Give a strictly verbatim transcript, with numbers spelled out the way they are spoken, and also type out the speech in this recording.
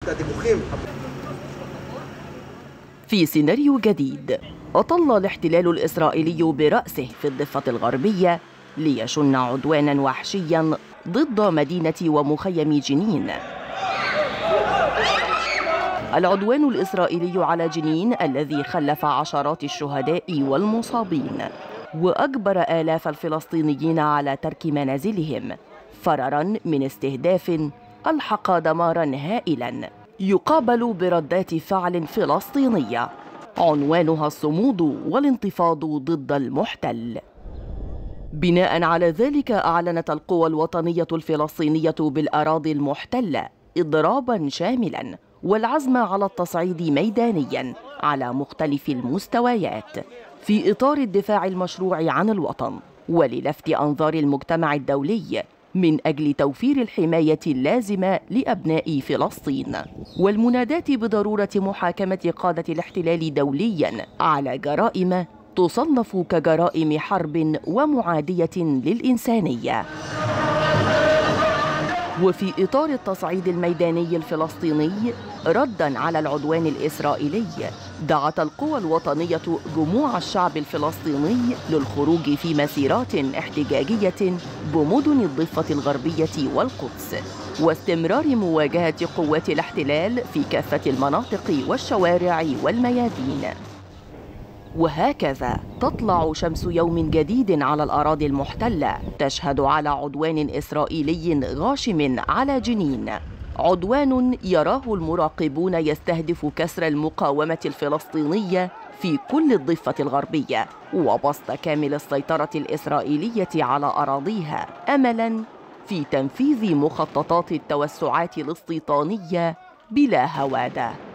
في سيناريو جديد، أطل الاحتلال الإسرائيلي برأسه في الضفة الغربية ليشن عدوانا وحشيا ضد مدينة ومخيم جنين. العدوان الإسرائيلي على جنين الذي خلف عشرات الشهداء والمصابين وأجبر آلاف الفلسطينيين على ترك منازلهم فرارا من استهداف ألحق دمارا هائلا، يقابل بردات فعل فلسطينية عنوانها الصمود والانتفاض ضد المحتل. بناء على ذلك، أعلنت القوى الوطنية الفلسطينية بالأراضي المحتلة إضرابا شاملا والعزم على التصعيد ميدانيا على مختلف المستويات في إطار الدفاع المشروع عن الوطن، وللفت أنظار المجتمع الدولي من أجل توفير الحماية اللازمة لأبناء فلسطين، والمناداة بضرورة محاكمة قادة الاحتلال دوليا على جرائم تصنف كجرائم حرب ومعادية للإنسانية. وفي إطار التصعيد الميداني الفلسطيني رداً على العدوان الإسرائيلي، دعت القوى الوطنية جموع الشعب الفلسطيني للخروج في مسيرات احتجاجية بمدن الضفة الغربية والقدس، واستمرار مواجهة قوات الاحتلال في كافة المناطق والشوارع والميادين. وهكذا تطلع شمس يوم جديد على الأراضي المحتلة، تشهد على عدوان إسرائيلي غاشم على جنين، عدوان يراه المراقبون يستهدف كسر المقاومة الفلسطينية في كل الضفة الغربية وبسط كامل السيطرة الإسرائيلية على أراضيها أملاً في تنفيذ مخططات التوسعات الاستيطانية بلا هوادة.